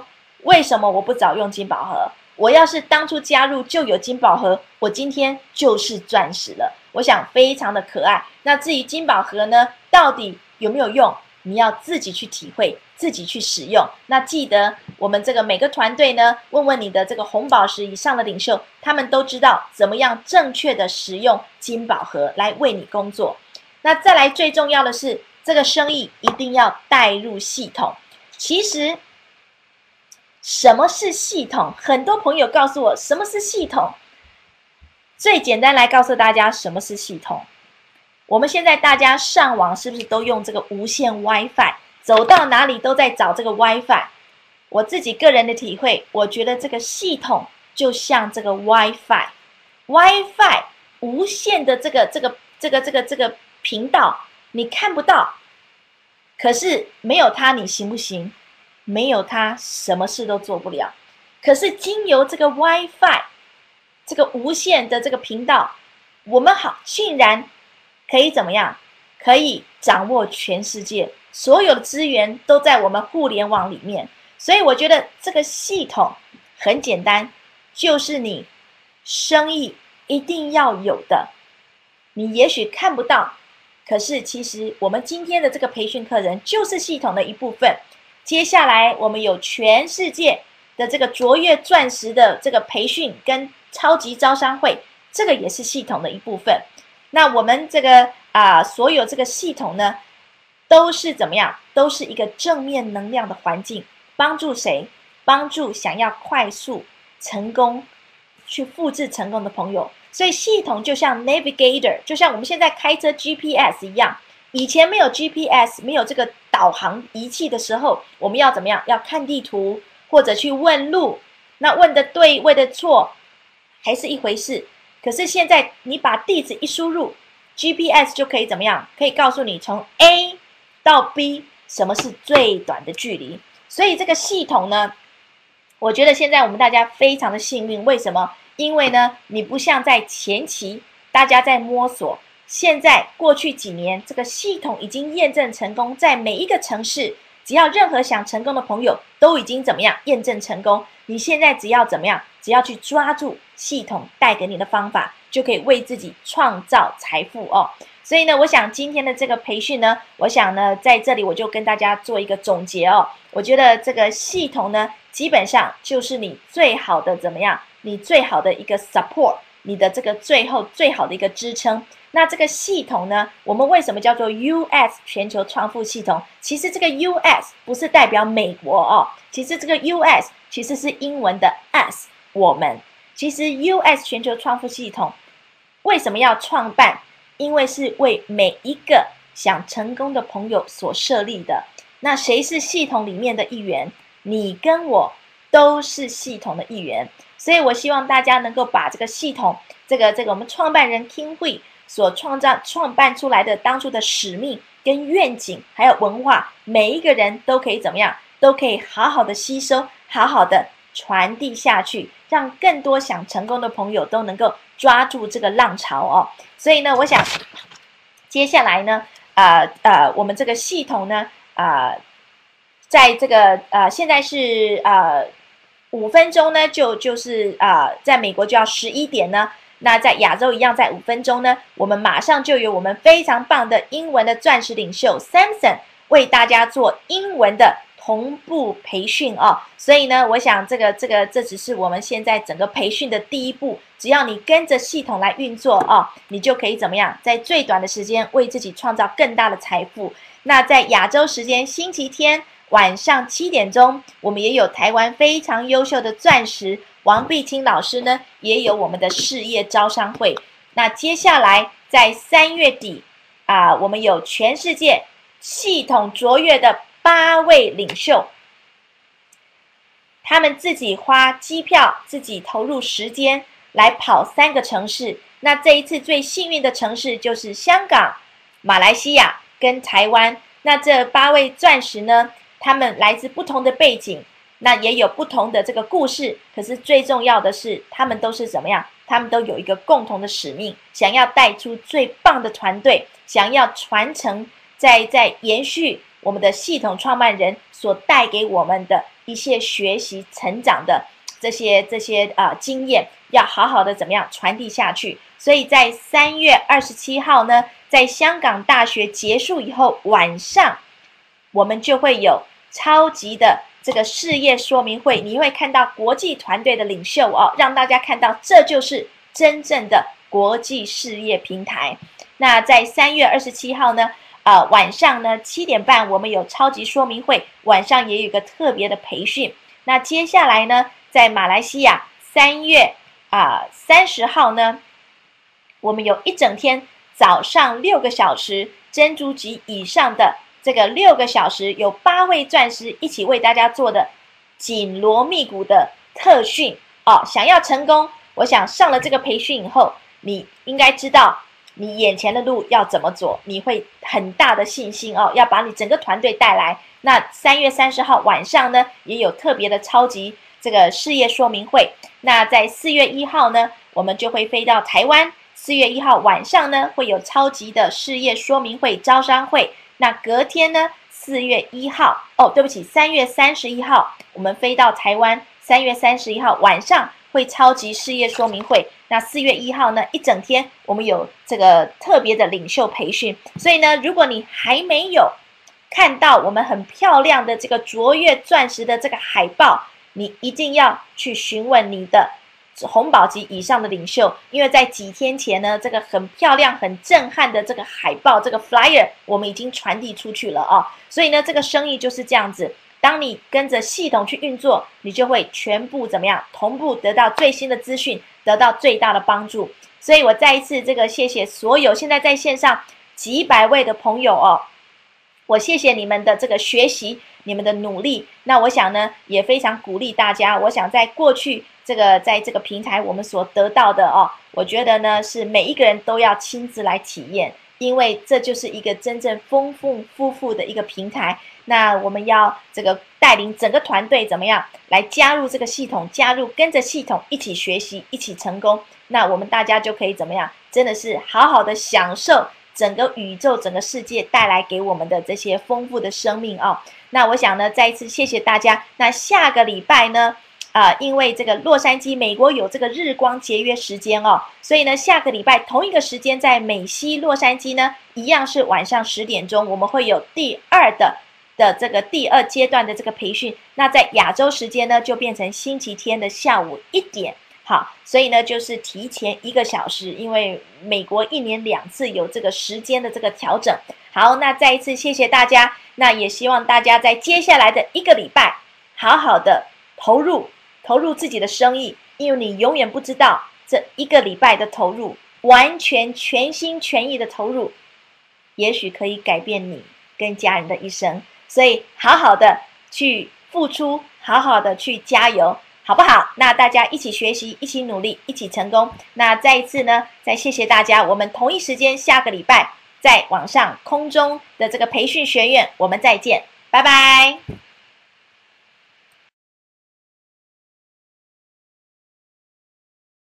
为什么我不早用金宝盒？我要是当初加入就有金宝盒，我今天就是钻石了。我想非常的可爱。那至于金宝盒呢，到底有没有用？你要自己去体会，自己去使用。那记得我们这个每个团队呢，问问你的这个红宝石以上的领袖，他们都知道怎么样正确的使用金宝盒来为你工作。那再来最重要的是，这个生意一定要带入系统。其实什么是系统？很多朋友告诉我什么是系统。最简单来告诉大家什么是系统。我们现在大家上网是不是都用这个无线 WiFi？ 走到哪里都在找这个 WiFi。我自己个人的体会，我觉得这个系统就像这个 WiFi，WiFi 无线的这个这个这个这个这个频道，你看不到，可是没有它你行不行？没有它什么事都做不了。可是经由这个 WiFi， 这个无线的这个频道，我们好竟然可以怎么样？可以掌握全世界所有的资源都在我们互联网里面。所以我觉得这个系统很简单，就是你生意一定要有的。你也许看不到，可是其实我们今天的这个培训课程就是系统的一部分。接下来我们有全世界的这个卓越钻石的这个培训跟超级招商会，这个也是系统的一部分。那我们这个啊、呃，所有这个系统呢，都是怎么样？都是一个正面能量的环境，帮助谁？帮助想要快速成功去复制成功的朋友。所以系统就像 navigator， 就像我们现在开车 G P S 一样。以前没有 G P S， 没有这个导航仪器的时候，我们要怎么样？要看地图或者去问路。那问的对，问的错，还是一回事。可是现在你把地址一输入 ，G P S 就可以怎么样？可以告诉你从 A 到 B 什么是最短的距离。所以这个系统呢，我觉得现在我们大家非常的幸运。为什么？因为呢，你不像在前期大家在摸索。现在过去几年，这个系统已经验证成功，在每一个城市，只要任何想成功的朋友都已经怎么样验证成功。你现在只要怎么样，只要去抓住系统带给你的方法，就可以为自己创造财富哦。所以呢，我想今天的这个培训呢，我想呢，在这里我就跟大家做一个总结哦。我觉得这个系统呢，基本上就是你最好的怎么样，你最好的一个 support， 你的这个最后最好的一个支撑。那这个系统呢，我们为什么叫做 U S 全球创富系统？其实这个 U S 不是代表美国哦，其实这个 U S 其实是英文的 us， 我们。其实 U S 全球创富系统为什么要创办？因为是为每一个想成功的朋友所设立的。那谁是系统里面的一员？你跟我都是系统的一员。所以我希望大家能够把这个系统，这个这个我们创办人 King Hui所创造创办出来的当初的使命跟愿景，还有文化，每一个人都可以怎么样？都可以好好的吸收，好好的传递下去，让更多想成功的朋友都能够抓住这个浪潮哦。所以呢，我想接下来呢，呃呃，我们这个系统呢，啊、呃，在这个呃现在是呃五分钟呢，就就是啊、呃，在美国就要十一点呢。那在亚洲一样，在五分钟呢，我们马上就有我们非常棒的英文的钻石领袖 Samson 为大家做英文的同步培训哦。所以呢，我想这个这个这只是我们现在整个培训的第一步。只要你跟着系统来运作哦，你就可以怎么样，在最短的时间为自己创造更大的财富。那在亚洲时间星期天晚上七点钟，我们也有台湾非常优秀的钻石王碧清老师呢，也有我们的事业招商会。那接下来在三月底啊、呃，我们有全世界系统卓越的八位领袖，他们自己花机票，自己投入时间来跑三个城市。那这一次最幸运的城市就是香港、马来西亚跟台湾。那这八位钻石呢，他们来自不同的背景。那也有不同的这个故事，可是最重要的是，他们都是怎么样？他们都有一个共同的使命，想要带出最棒的团队，想要传承，在在延续我们的系统创办人所带给我们的一些学习成长的这些这些啊、呃、经验，要好好的怎么样传递下去。所以在三月二十七号呢，在香港大学结束以后晚上，我们就会有超级的这个事业说明会，你会看到国际团队的领袖哦，让大家看到这就是真正的国际事业平台。那在三月二十七号呢，呃晚上呢七点半我们有超级说明会，晚上也有一个特别的培训。那接下来呢，在马来西亚三月啊三十号呢，我们有一整天早上六个小时珍珠级以上的这个六个小时，有八位钻石一起为大家做的紧锣密鼓的特训哦。想要成功，我想上了这个培训以后，你应该知道你眼前的路要怎么走，你会很大的信心哦，要把你整个团队带来。那三月三十号晚上呢，也有特别的超级这个事业说明会。那在四月一号呢，我们就会飞到台湾。四月一号晚上呢，会有超级的事业说明会招商会。那隔天呢，四月一号，哦，对不起，三月三十一号，我们飞到台湾。三月三十一号晚上会超级事业说明会。那四月一号呢，一整天我们有这个特别的领袖培训。所以呢，如果你还没有看到我们很漂亮的这个卓越钻石的这个海报，你一定要去询问你的红宝级以上的领袖，因为在几天前呢，这个很漂亮、很震撼的这个海报，这个 flyer 我们已经传递出去了啊、哦。所以呢，这个生意就是这样子。当你跟着系统去运作，你就会全部怎么样，同步得到最新的资讯，得到最大的帮助。所以我再一次这个谢谢所有现在在线上几百位的朋友哦，我谢谢你们的这个学习，你们的努力。那我想呢，也非常鼓励大家。我想在过去这个在这个平台我们所得到的哦，我觉得呢是每一个人都要亲自来体验，因为这就是一个真正丰富富富的一个平台。那我们要这个带领整个团队怎么样来加入这个系统，加入跟着系统一起学习，一起成功。那我们大家就可以怎么样，真的是好好的享受整个宇宙、整个世界带来给我们的这些丰富的生命哦。那我想呢，再一次谢谢大家。那下个礼拜呢，啊、呃，因为这个洛杉矶美国有这个日光节约时间哦，所以呢，下个礼拜同一个时间在美西洛杉矶呢，一样是晚上十点钟，我们会有第二的的这个第二阶段的这个培训。那在亚洲时间呢，就变成星期天的下午一点。好，所以呢，就是提前一个小时，因为美国一年两次有这个时间的这个调整。好，那再一次谢谢大家，那也希望大家在接下来的一个礼拜，好好的投入投入自己的生意，因为你永远不知道这一个礼拜的投入，完全全心全意的投入，也许可以改变你跟家人的一生。所以好好的去付出，好好的去加油，好不好？那大家一起学习，一起努力，一起成功。那再一次呢，再谢谢大家，我们同一时间下个礼拜在网上空中的这个培训学院，我们再见，拜拜。